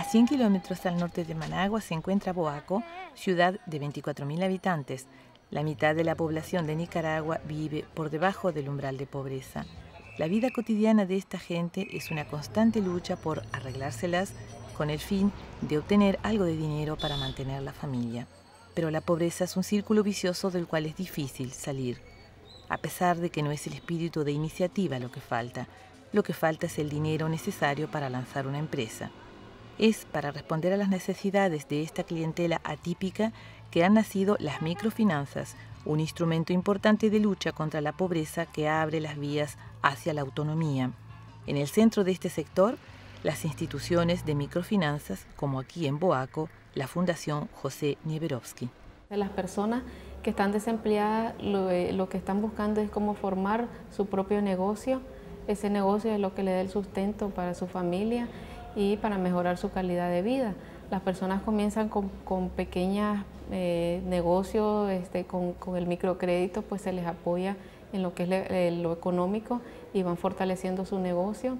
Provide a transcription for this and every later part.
100 kilómetros al norte de Managua se encuentra Boaco, ciudad de 24.000 habitantes. La mitad de la población de Nicaragua vive por debajo del umbral de pobreza. La vida cotidiana de esta gente es una constante lucha por arreglárselas con el fin de obtener algo de dinero para mantener la familia. Pero la pobreza es un círculo vicioso del cual es difícil salir. A pesar de que no es el espíritu de iniciativa lo que falta es el dinero necesario para lanzar una empresa. Es para responder a las necesidades de esta clientela atípica que han nacido las microfinanzas, un instrumento importante de lucha contra la pobreza que abre las vías hacia la autonomía. En el centro de este sector, las instituciones de microfinanzas, como aquí en Boaco, la Fundación José Nieverovsky. Las personas que están desempleadas lo que están buscando es cómo formar su propio negocio. Ese negocio es lo que le da el sustento para su familia y para mejorar su calidad de vida. Las personas comienzan con pequeños negocios, con el microcrédito, pues se les apoya en lo que es lo económico y van fortaleciendo su negocio.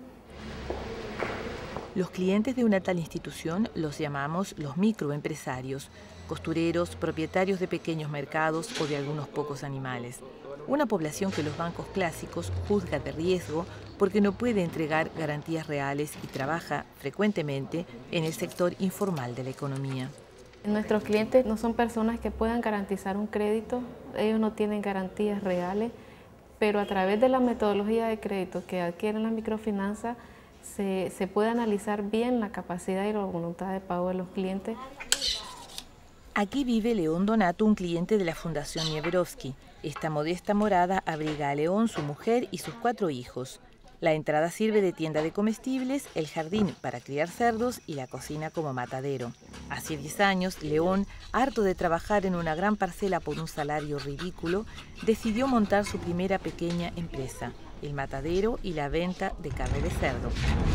Los clientes de una tal institución los llamamos los microempresarios, costureros, propietarios de pequeños mercados o de algunos pocos animales. Una población que los bancos clásicos juzga de riesgo porque no puede entregar garantías reales y trabaja frecuentemente en el sector informal de la economía. Nuestros clientes no son personas que puedan garantizar un crédito, ellos no tienen garantías reales, pero a través de la metodología de crédito que adquieren las microfinanzas se puede analizar bien la capacidad y la voluntad de pago de los clientes. Aquí vive León Donato, un cliente de la Fundación Nieverovsky. Esta modesta morada abriga a León, su mujer y sus 4 hijos. La entrada sirve de tienda de comestibles, el jardín para criar cerdos y la cocina como matadero. Hace 10 años, León, harto de trabajar en una gran parcela por un salario ridículo, decidió montar su primera pequeña empresa, el matadero y la venta de carne de cerdo.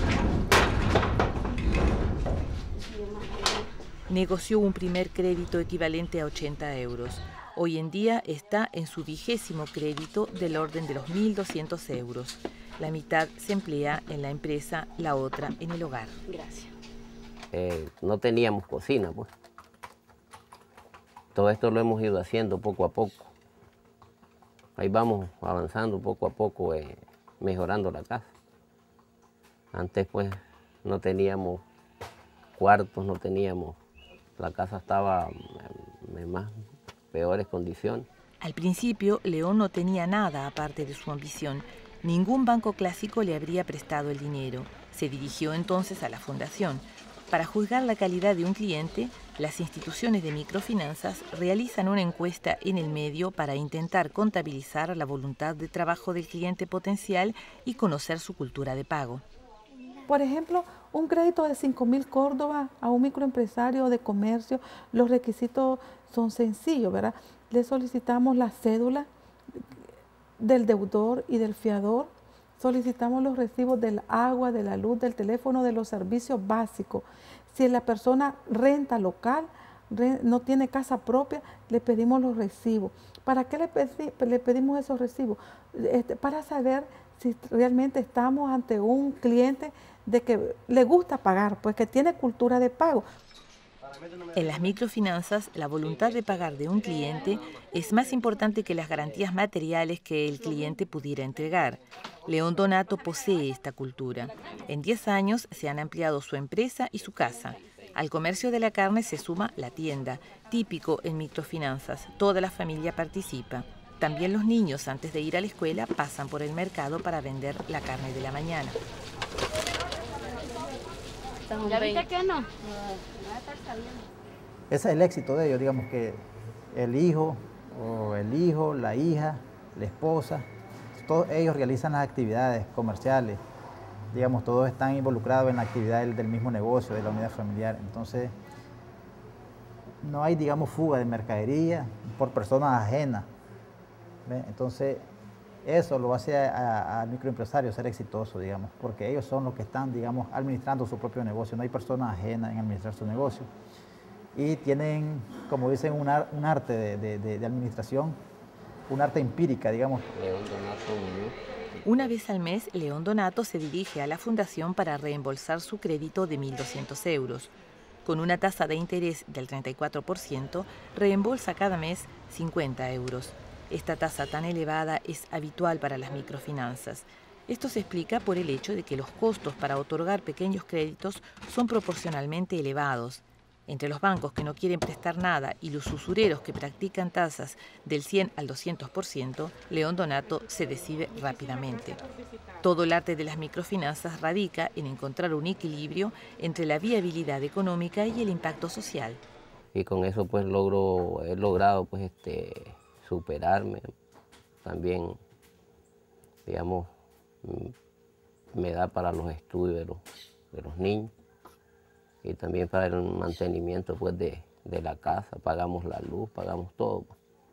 Negoció un primer crédito equivalente a 80 euros. Hoy en día está en su 20º crédito del orden de los 1.200 euros. La mitad se emplea en la empresa, la otra en el hogar. Gracias. No teníamos cocina, pues. Todo esto lo hemos ido haciendo poco a poco. Ahí vamos avanzando poco a poco, mejorando la casa. Antes, pues, no teníamos cuartos, no teníamos... La casa estaba en más peores condiciones. Al principio, León no tenía nada aparte de su ambición. Ningún banco clásico le habría prestado el dinero. Se dirigió entonces a la fundación. Para juzgar la calidad de un cliente, las instituciones de microfinanzas realizan una encuesta en el medio para intentar contabilizar la voluntad de trabajo del cliente potencial y conocer su cultura de pago. Por ejemplo, un crédito de 5.000 córdobas a un microempresario de comercio, los requisitos son sencillos, ¿verdad? Le solicitamos la cédula del deudor y del fiador, solicitamos los recibos del agua, de la luz, del teléfono, de los servicios básicos. Si la persona renta local, no tiene casa propia, le pedimos los recibos. ¿Para qué le pedimos esos recibos? Para saber si realmente estamos ante un cliente de que le gusta pagar, pues que tiene cultura de pago. En las microfinanzas, la voluntad de pagar de un cliente es más importante que las garantías materiales que el cliente pudiera entregar. León Donato posee esta cultura. En 10 años se han ampliado su empresa y su casa. Al comercio de la carne se suma la tienda, típico en microfinanzas. Toda la familia participa. También los niños, antes de ir a la escuela, pasan por el mercado para vender la carne de la mañana. ¿Ya viste que no? Ese es el éxito de ellos, digamos que el hijo, la hija, la esposa, todos ellos realizan las actividades comerciales, digamos, todos están involucrados en la actividad del mismo negocio, de la unidad familiar. Entonces, no hay, digamos, fuga de mercadería por personas ajenas. ¿Ve? Entonces, eso lo hace al microempresario ser exitoso, digamos, porque ellos son los que están, digamos, administrando su propio negocio. No hay personas ajenas en administrar su negocio. Y tienen, como dicen, un arte de administración, un arte empírica, digamos. León Donato Muñoz. Una vez al mes, León Donato se dirige a la fundación para reembolsar su crédito de 1.200 euros. Con una tasa de interés del 34%, reembolsa cada mes 50 euros. Esta tasa tan elevada es habitual para las microfinanzas. Esto se explica por el hecho de que los costos para otorgar pequeños créditos son proporcionalmente elevados. Entre los bancos que no quieren prestar nada y los usureros que practican tasas del 100 al 200%, León Donato se decide rápidamente. Todo el arte de las microfinanzas radica en encontrar un equilibrio entre la viabilidad económica y el impacto social. Y con eso pues he logrado pues superarme. También, digamos, me da para los estudios de los niños. Y también para el mantenimiento pues, de la casa, pagamos la luz, pagamos todo.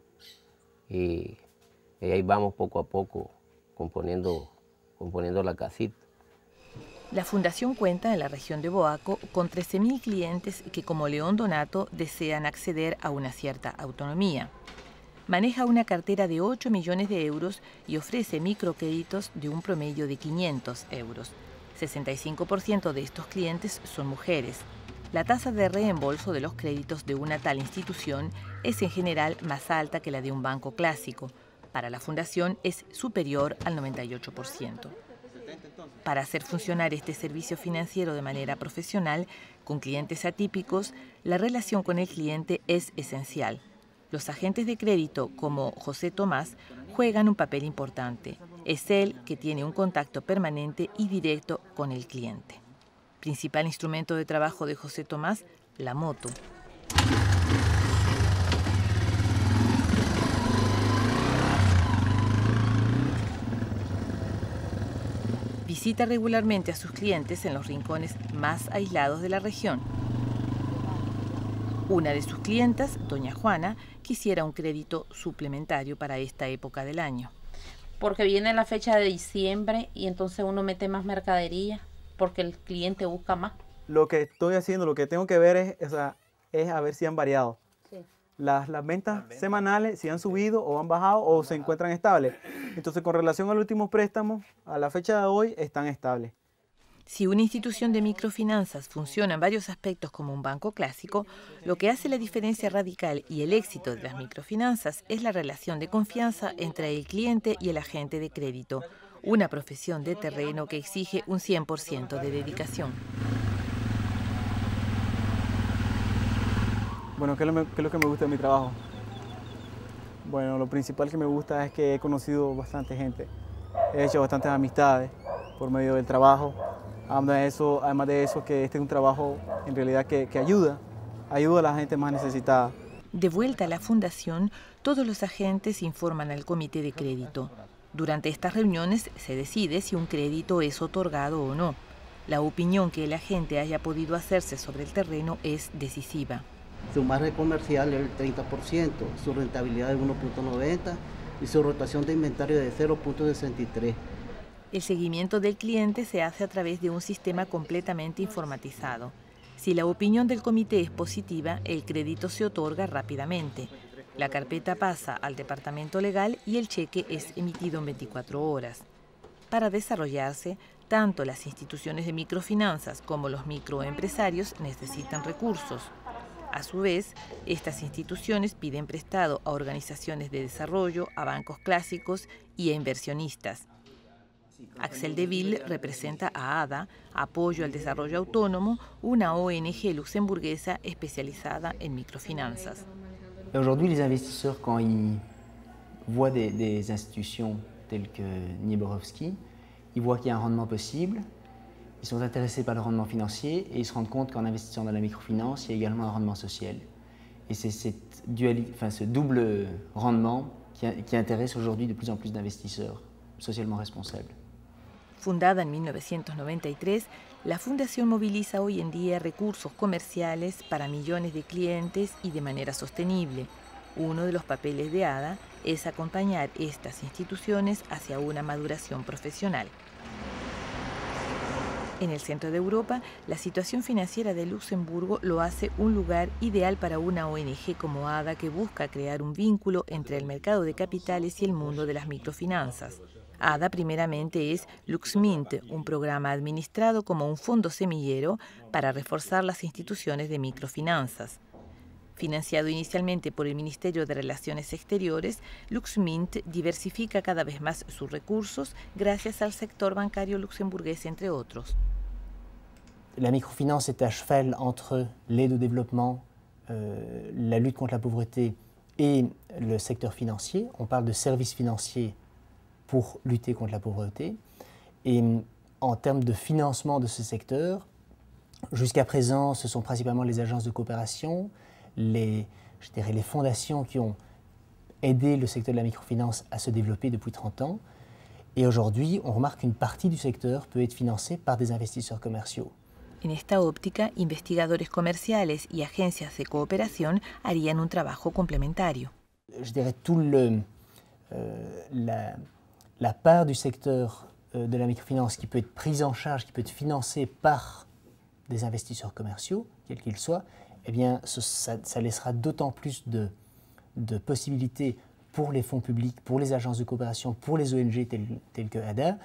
Y ahí vamos poco a poco componiendo la casita. La fundación cuenta en la región de Boaco con 13.000 clientes que, como León Donato, desean acceder a una cierta autonomía. Maneja una cartera de 8 millones de euros y ofrece microcréditos de un promedio de 500 euros. 65% de estos clientes son mujeres. La tasa de reembolso de los créditos de una tal institución es en general más alta que la de un banco clásico. Para la fundación es superior al 98%. Para hacer funcionar este servicio financiero de manera profesional, con clientes atípicos, la relación con el cliente es esencial. Los agentes de crédito, como José Tomás, juegan un papel importante. Es él que tiene un contacto permanente y directo con el cliente. Principal instrumento de trabajo de José Tomás, la moto. Visita regularmente a sus clientes en los rincones más aislados de la región. Una de sus clientas, doña Juana, quisiera un crédito suplementario para esta época del año. Porque viene la fecha de diciembre y entonces uno mete más mercadería porque el cliente busca más. Lo que estoy haciendo, lo que tengo que ver es a ver si han variado. Sí. Las ventas semanales, si han subido o han bajado o se encuentran estables. Entonces, con relación al último préstamo, a la fecha de hoy, están estables. Si una institución de microfinanzas funciona en varios aspectos como un banco clásico, lo que hace la diferencia radical y el éxito de las microfinanzas es la relación de confianza entre el cliente y el agente de crédito, una profesión de terreno que exige un 100% de dedicación. Bueno, ¿qué es lo que me gusta de mi trabajo? Bueno, lo principal que me gusta es que he conocido bastante gente. He hecho bastantes amistades por medio del trabajo. Además de eso, que este es un trabajo en realidad que ayuda a la gente más necesitada. De vuelta a la fundación, todos los agentes informan al comité de crédito. Durante estas reuniones se decide si un crédito es otorgado o no. La opinión que el agente haya podido hacerse sobre el terreno es decisiva. Su margen comercial es el 30%, su rentabilidad es 1.90 y su rotación de inventario de 0.63. El seguimiento del cliente se hace a través de un sistema completamente informatizado. Si la opinión del comité es positiva, el crédito se otorga rápidamente. La carpeta pasa al departamento legal y el cheque es emitido en 24 horas. Para desarrollarse, tanto las instituciones de microfinanzas como los microempresarios necesitan recursos. A su vez, estas instituciones piden prestado a organizaciones de desarrollo, a bancos clásicos y a inversionistas. Axel Deville representa a ADA, Apoyo al Desarrollo Autónomo, una ONG luxemburguesa especializada en microfinanzas. Aujourd'hui, les investisseurs, quand ils voient des institutions telles que Nieborowski, ils voient qu'il y a un rendement possible, ils sont intéressés par le rendement financier et ils se rendent compte qu'en investissant dans la microfinance, il y a également un rendement social. Et c'est ce double rendement qui intéresse aujourd'hui de plus en plus d'investisseurs socialement responsables. Fundada en 1993, la Fundación moviliza hoy en día recursos comerciales para millones de clientes y de manera sostenible. Uno de los papeles de ADA es acompañar estas instituciones hacia una maduración profesional. En el centro de Europa, la situación financiera de Luxemburgo lo hace un lugar ideal para una ONG como ADA que busca crear un vínculo entre el mercado de capitales y el mundo de las microfinanzas. ADA primeramente es LuxMint, un programa administrado como un fondo semillero para reforzar las instituciones de microfinanzas. Financiado inicialmente por el Ministerio de Relaciones Exteriores, LuxMint diversifica cada vez más sus recursos gracias al sector bancario luxemburgués, entre otros. La microfinance est à cheval entre l'aide au développement, la lutte contre la pauvreté et le secteur financier. On parle de services financiers pour lutter contre la pauvreté. Et en termes de financement de ce secteur, jusqu'à présent, ce sont principalement les agences de coopération, les fondations qui ont aidé le secteur de la microfinance à se développer depuis 30 ans. Et aujourd'hui, on remarque qu'une partie du secteur peut être financée par des investisseurs commerciaux. En esta óptica, investigadores comerciales y agencias de cooperación harían un trabajo complementario. Je dirais tout la part du secteur de la microfinance qui peut être prise en charge, qui peut être financée par des investisseurs commerciaux, quels qu'ils soient, eh bien, ça laissera d'autant plus de possibilités pour les fonds publics, pour les agences de coopération, pour les ONG telles que ADA,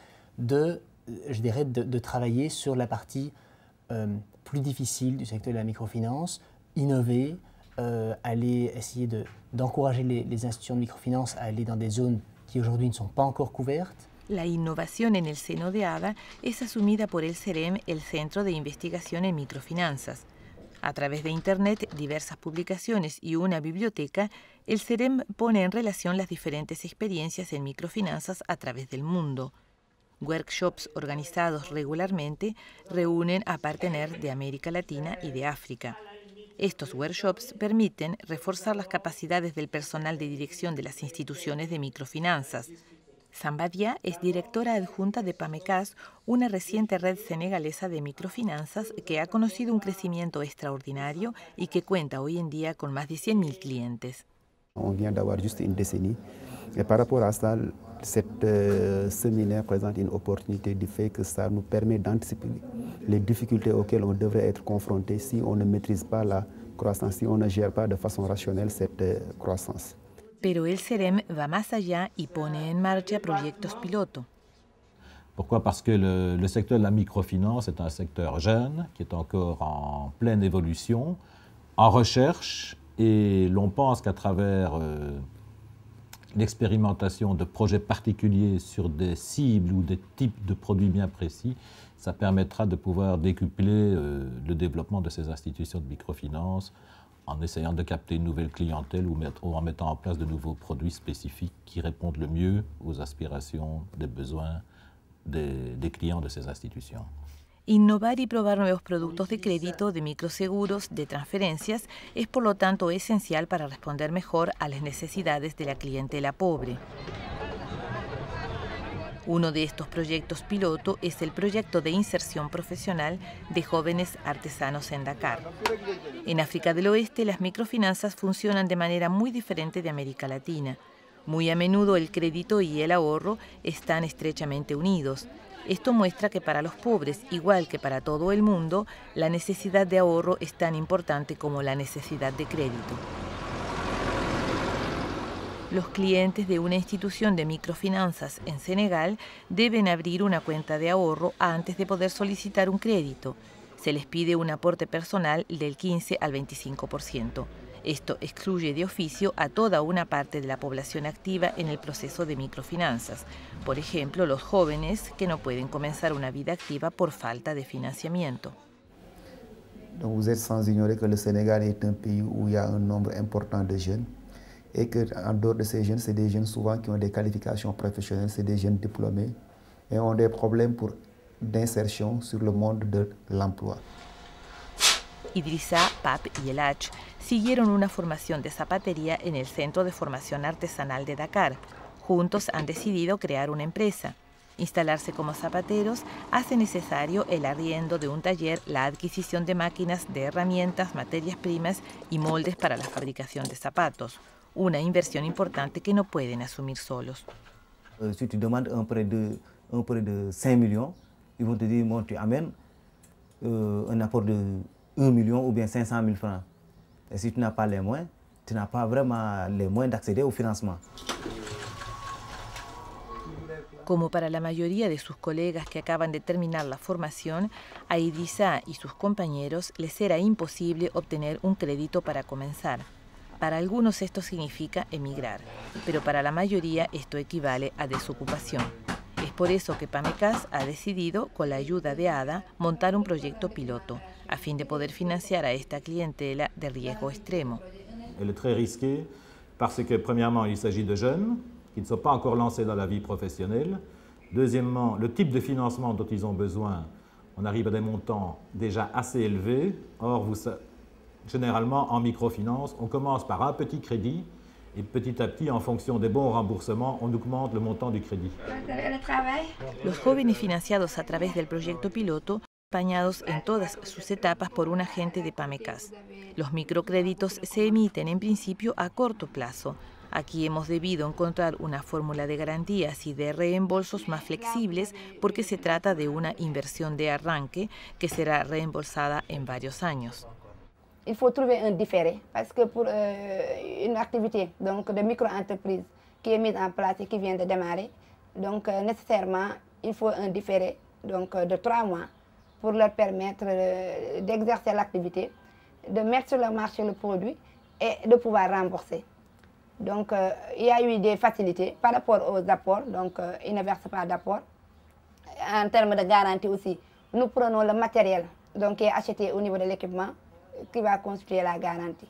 de travailler sur la partie plus difficile du secteur de la microfinance, innover, aller essayer d'encourager les institutions de microfinance à aller dans des zones qui aujourd'hui ne sont pas encore couvertes. La innovación en el seno de ADA es asumida por el CEREM, el Centro de Investigación en Microfinanzas. A través de Internet, diversas publicaciones y una biblioteca, el CEREM pone en relación las diferentes experiencias en microfinanzas a través del mundo. Workshops organizados regularmente reúnen a partenaires de América Latina y de África. Estos workshops permiten reforzar las capacidades del personal de dirección de las instituciones de microfinanzas. Sambadia es directora adjunta de PAMECAS, una reciente red senegalesa de microfinanzas que ha conocido un crecimiento extraordinario y que cuenta hoy en día con más de 100.000 clientes. On vient d'avoir juste une décennie. Et par rapport à ça, cet séminaire présente une opportunité du fait que ça nous permet d'anticiper les difficultés auxquelles on devrait être confronté si on ne maîtrise pas la croissance, si on ne gère pas de façon rationnelle cette croissance. Pero el CEREM va más allá y pone en marcha proyectos piloto. Pourquoi? Parce que le secteur de la microfinance est un secteur jeune, qui est encore en pleine évolution, en recherche, et l'on pense qu'à travers l'expérimentation de projets particuliers sur des cibles ou des types de produits bien précis, ça permettra de pouvoir décupler le développement de ces institutions de microfinance en essayant de capter une nouvelle clientèle ou en mettant en place de nouveaux produits spécifiques qui répondent le mieux aux aspirations, des besoins des clients de ces institutions. Innovar y probar nuevos productos de crédito, de microseguros, de transferencias, es por lo tanto esencial para responder mejor a las necesidades de la clientela pobre. Uno de estos proyectos piloto es el proyecto de inserción profesional de jóvenes artesanos en Dakar. En África del Oeste, las microfinanzas funcionan de manera muy diferente de América Latina. Muy a menudo el crédito y el ahorro están estrechamente unidos. Esto muestra que para los pobres, igual que para todo el mundo, la necesidad de ahorro es tan importante como la necesidad de crédito. Los clientes de una institución de microfinanzas en Senegal deben abrir una cuenta de ahorro antes de poder solicitar un crédito. Se les pide un aporte personal del 15 al 25%. Esto excluye de oficio a toda una parte de la población activa en el proceso de microfinanzas. Por ejemplo, los jóvenes que no pueden comenzar una vida activa por falta de financiamiento. Donc vous êtes sans ignorer que le Sénégal est un pays où il y a un nombre important de jeunes et qu'en dehors de ces jeunes, c'est des jeunes souvent qui ont des qualifications professionnelles, c'est des jeunes diplômés et ont des problèmes d'insertion sur le monde de l'emploi. Idrissa, Pap y Elach siguieron una formación de zapatería en el Centro de Formación Artesanal de Dakar. Juntos han decidido crear una empresa. Instalarse como zapateros hace necesario el arriendo de un taller, la adquisición de máquinas, de herramientas, materias primas y moldes para la fabricación de zapatos. Una inversión importante que no pueden asumir solos. Si tu demandes un prêt de 5 millions, ils vont te dire, bon, tu amènes un apport de 1 million ou bien 500 000 francs. Et si tu n'as pas les moyens, tu n'as pas vraiment les moyens d'accéder au financement. Como para la mayoría de sus colegas que acaban de terminar la formación, a Idrissa y sus compañeros les era imposible obtener un crédito para comenzar. Para algunos esto significa emigrar, pero para la mayoría esto equivale a desocupación. Es por eso que PAMECAS ha decidido, con la ayuda de ADA, montar un proyecto piloto, a fin de poder financiar a esta clientela de riesgo extremo. Elle est très risquée parce que, premièrement, il s'agit de jeunes qui ne sont pas encore lancés dans la vie professionnelle. Deuxièmement, le type de financement dont ils ont besoin, on arrive à des montants déjà assez élevés. Or, généralement, en microfinance, on commence par un petit crédit et petit à petit, en fonction des bons remboursements, on augmente le montant du crédit. Los jóvenes financiados a través del proyecto piloto acompañados en todas sus etapas por un agente de PAMECAS. Los microcréditos se emiten en principio a corto plazo. Aquí hemos debido encontrar una fórmula de garantías y de reembolsos más flexibles porque se trata de una inversión de arranque que será reembolsada en varios años. Il faut trouver un différé parce que pour une activité donc, de micro-entreprise qui est mise en place et qui vient de démarrer, donc nécessairement il faut un différé donc, de 3 mois pour leur permettre d'exercer l'activité, de mettre sur le marché le produit et de pouvoir rembourser. Donc il y a eu des facilités par rapport aux apports, donc ils ne versent pas d'apport. En termes de garantie aussi, nous prenons le matériel donc, qui est acheté au niveau de l'équipement qui va constituer la garantie.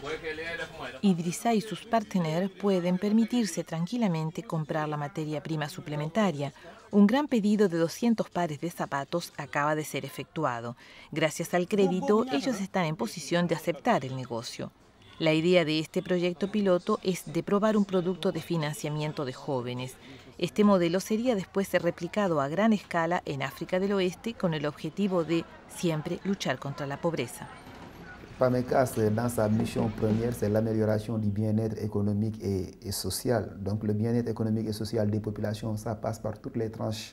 Idrissa y sus partenaires pueden permitirse tranquilamente comprar la materia prima suplementaria. Un gran pedido de 200 pares de zapatos acaba de ser efectuado. Gracias al crédito, ellos están en posición de aceptar el negocio. La idea de este proyecto piloto es de probar un producto de financiamiento de jóvenes. Este modelo sería después replicado a gran escala en África del Oeste con el objetivo de siempre luchar contra la pobreza. PAMECAS, dans sa mission première, c'est l'amélioration du bien-être économique et social. Donc le bien-être économique et social des populations, ça passe par toutes les tranches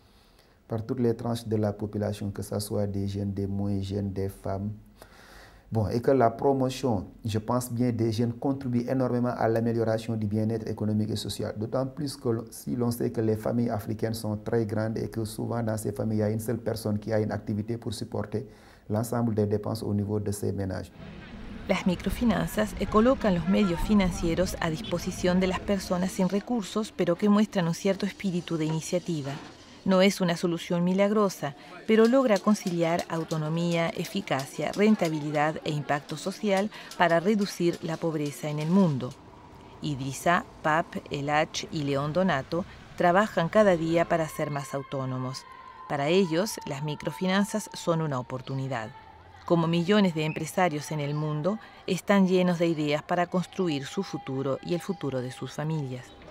de la population, que ce soit des jeunes, des moins jeunes, des femmes. Bon, et que la promotion, je pense bien, des jeunes contribue énormément à l'amélioration du bien-être économique et social. D'autant plus que si l'on sait que les familles africaines sont très grandes et que souvent dans ces familles, il y a une seule personne qui a une activité pour supporter l'ensemble des dépenses au niveau de ces ménages. Las microfinanzas colocan los medios financieros a disposición de las personas sin recursos, pero que muestran un cierto espíritu de iniciativa. No es una solución milagrosa, pero logra conciliar autonomía, eficacia, rentabilidad e impacto social para reducir la pobreza en el mundo. Idrissa, Pap, Elach y León Donato trabajan cada día para ser más autónomos. Para ellos, las microfinanzas son una oportunidad. Como millones de empresarios en el mundo, están llenos de ideas para construir su futuro y el futuro de sus familias.